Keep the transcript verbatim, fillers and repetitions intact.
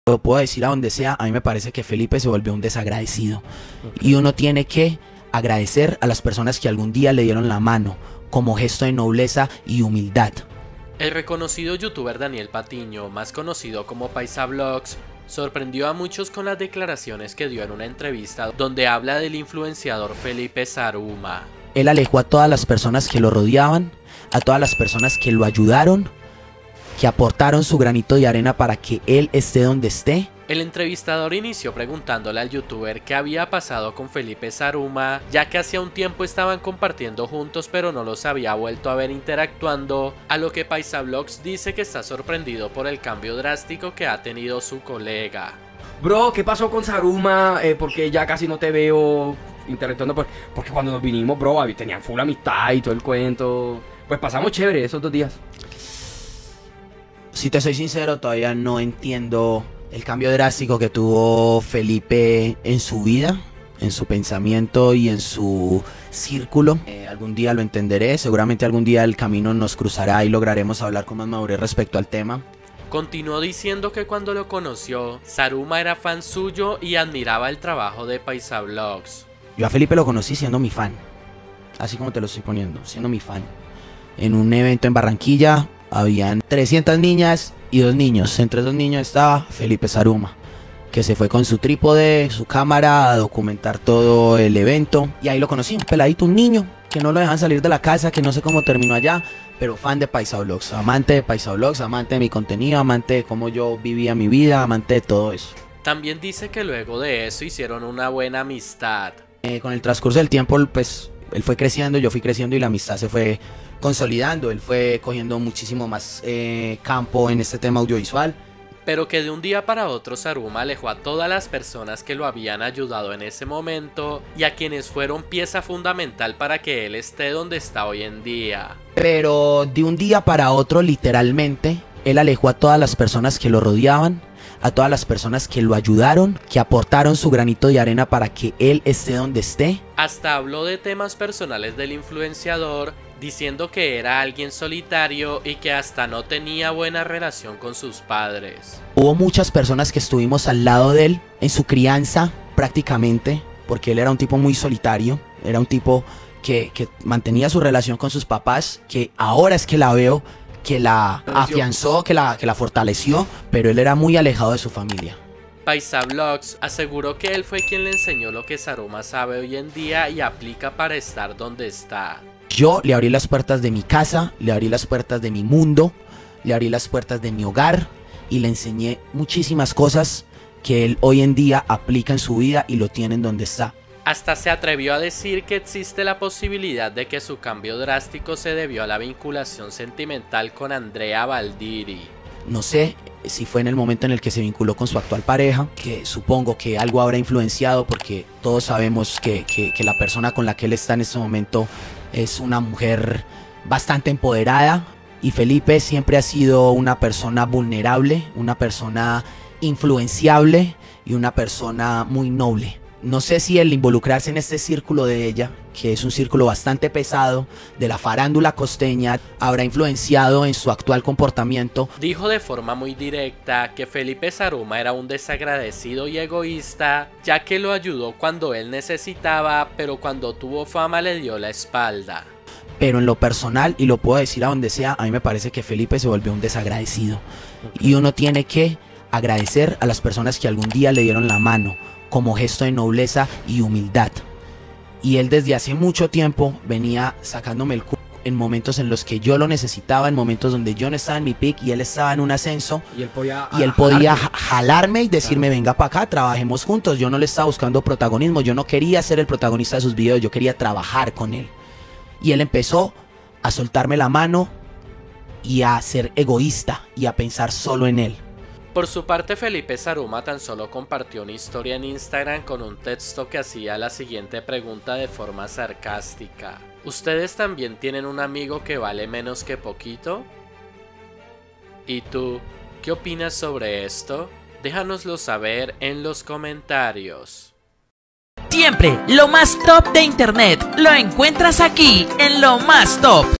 Lo puedo decir a donde sea, a mí me parece que Felipe se volvió un desagradecido. Okay. Y uno tiene que agradecer a las personas que algún día le dieron la mano, como gesto de nobleza y humildad. El reconocido youtuber Daniel Patiño, más conocido como Paisa Vlogs, sorprendió a muchos con las declaraciones que dio en una entrevista donde habla del influenciador Felipe Zaruma. Él alejó a todas las personas que lo rodeaban, a todas las personas que lo ayudaron, que aportaron su granito de arena para que él esté donde esté. El entrevistador inició preguntándole al youtuber qué había pasado con Felipe Zaruma, ya que hacía un tiempo estaban compartiendo juntos pero no los había vuelto a ver interactuando, a lo que Paisa Vlogs dice que está sorprendido por el cambio drástico que ha tenido su colega. Bro, ¿qué pasó con Zaruma? Eh, porque ya casi no te veo interactuando, por, porque cuando nos vinimos, bro, tenían full amistad y todo el cuento. Pues pasamos chévere esos dos días. Si te soy sincero, todavía no entiendo el cambio drástico que tuvo Felipe en su vida, en su pensamiento y en su círculo. Eh, algún día lo entenderé, seguramente algún día el camino nos cruzará y lograremos hablar con más madurez respecto al tema. Continuó diciendo que cuando lo conoció, Zaruma era fan suyo y admiraba el trabajo de Paisa Vlogs. Yo a Felipe lo conocí siendo mi fan, así como te lo estoy poniendo, siendo mi fan. En un evento en Barranquilla, habían trescientas niñas y dos niños. Entre esos niños estaba Felipe Zaruma, que se fue con su trípode, su cámara, a documentar todo el evento. Y ahí lo conocí, un peladito, un niño, que no lo dejan salir de la casa, que no sé cómo terminó allá, pero fan de Paisa Vlogs, amante de Paisa Vlogs, amante de mi contenido, amante de cómo yo vivía mi vida, amante de todo eso. También dice que luego de eso hicieron una buena amistad. Eh, con el transcurso del tiempo, pues, él fue creciendo, yo fui creciendo y la amistad se fue consolidando. Él fue cogiendo muchísimo más eh, campo en este tema audiovisual. Pero que de un día para otro Zaruma alejó a todas las personas que lo habían ayudado en ese momento y a quienes fueron pieza fundamental para que él esté donde está hoy en día. Pero de un día para otro, literalmente, él alejó a todas las personas que lo rodeaban, a todas las personas que lo ayudaron, que aportaron su granito de arena para que él esté donde esté. Hasta habló de temas personales del influenciador, diciendo que era alguien solitario y que hasta no tenía buena relación con sus padres. Hubo muchas personas que estuvimos al lado de él en su crianza prácticamente, porque él era un tipo muy solitario, era un tipo que, que mantenía su relación con sus papás, que ahora es que la veo, que la afianzó, que la, que la fortaleció, pero él era muy alejado de su familia. Paisa Vlogs aseguró que él fue quien le enseñó lo que Zaruma sabe hoy en día y aplica para estar donde está. Yo le abrí las puertas de mi casa, le abrí las puertas de mi mundo, le abrí las puertas de mi hogar y le enseñé muchísimas cosas que él hoy en día aplica en su vida y lo tiene en donde está. Hasta se atrevió a decir que existe la posibilidad de que su cambio drástico se debió a la vinculación sentimental con Andrea Valdiri. No sé si fue en el momento en el que se vinculó con su actual pareja, que supongo que algo habrá influenciado, porque todos sabemos que, que, que la persona con la que él está en este momento es una mujer bastante empoderada, y Felipe siempre ha sido una persona vulnerable, una persona influenciable y una persona muy noble. No sé si el involucrarse en este círculo de ella, que es un círculo bastante pesado, de la farándula costeña, habrá influenciado en su actual comportamiento. Dijo de forma muy directa que Felipe Zaruma era un desagradecido y egoísta, ya que lo ayudó cuando él necesitaba, pero cuando tuvo fama le dio la espalda. Pero en lo personal, y lo puedo decir a donde sea, a mí me parece que Felipe se volvió un desagradecido. Y uno tiene que agradecer a las personas que algún día le dieron la mano, como gesto de nobleza y humildad. Y él desde hace mucho tiempo venía sacándome el culo en momentos en los que yo lo necesitaba, en momentos donde yo no estaba en mi pick y él estaba en un ascenso. Y él podía, y él podía jalarme y decirme, claro, venga para acá, trabajemos juntos. Yo no le estaba buscando protagonismo, yo no quería ser el protagonista de sus videos, yo quería trabajar con él. Y él empezó a soltarme la mano y a ser egoísta y a pensar solo en él. Por su parte, Felipe Zaruma tan solo compartió una historia en Instagram con un texto que hacía la siguiente pregunta de forma sarcástica: ¿ustedes también tienen un amigo que vale menos que poquito? ¿Y tú, qué opinas sobre esto? Déjanoslo saber en los comentarios. Siempre lo más top de internet lo encuentras aquí en Lo Más Top.